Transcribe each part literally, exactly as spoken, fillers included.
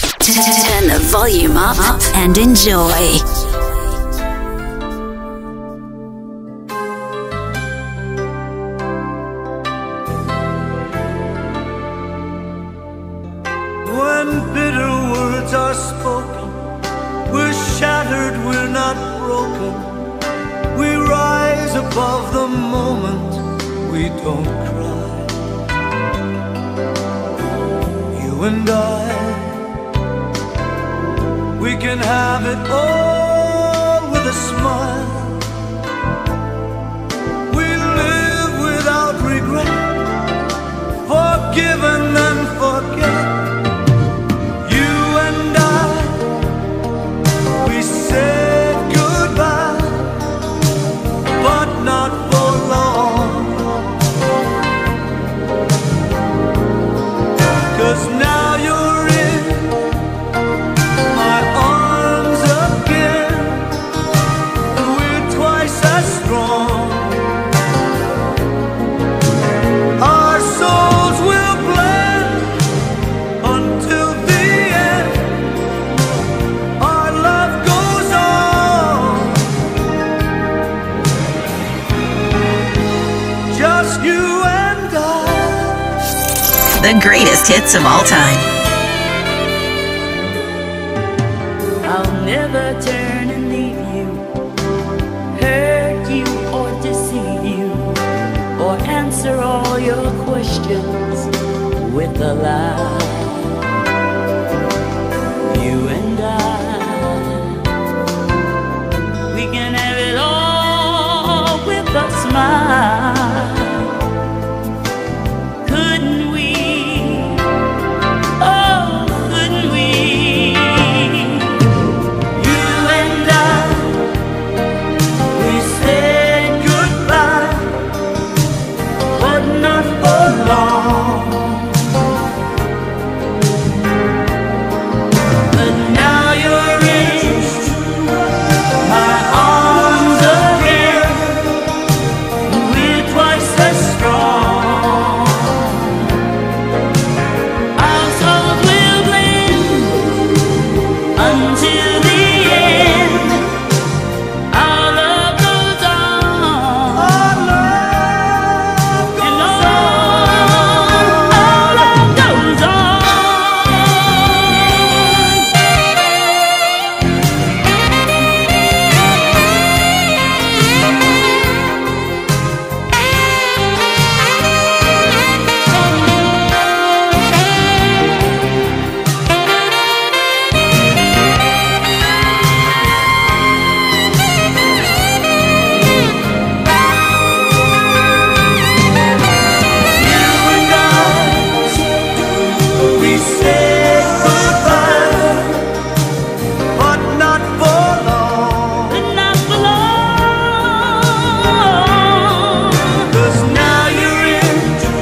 Turn the volume up and enjoy. When bitter words are spoken, we're shattered, we're not broken. We rise above the moment, we don't cry. You and I, we can have it all with a smile. We live without regret, forgiven and forget. You and I, we said goodbye, but not for long. 'Cause now you're in my arms again, and we're twice as strong. Our souls will blend until the end. Our love goes on, just you and I. The greatest hits of all time. I'll never turn and leave you, hurt you or deceive you, or answer all your questions with a lie. You and I, we can have it all with a smile. Couldn't we? Oh, couldn't we? You and I, we said goodbye, but not for long. But now you're in my arms again, and we're twice as strong. Our souls will blend until the end. Our love goes on, Our love and goes on. Our love goes on. We said goodbye, but not for long. But not for long. 'Cause now you're in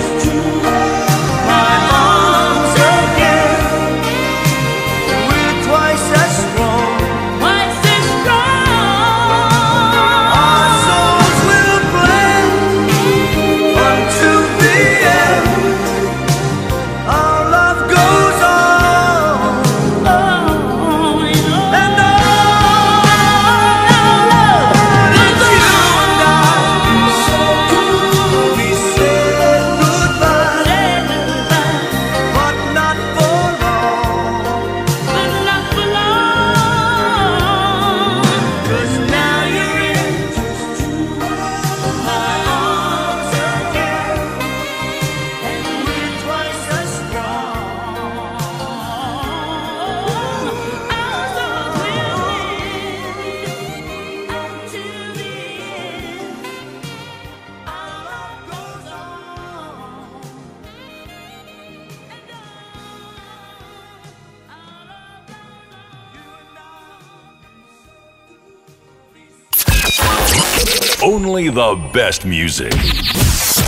my arms again. We're twice as strong. Twice as strong. Our souls will blend until the end. Our love goes on, Oh, and on. and on. It's you and I. We said goodbye, but not for long. But not for long. 'Cause now you're in my arms again, and we're twice as strong. Our souls will live until the end. Our love goes on, and on. Our love goes on. You and I. Only the best music.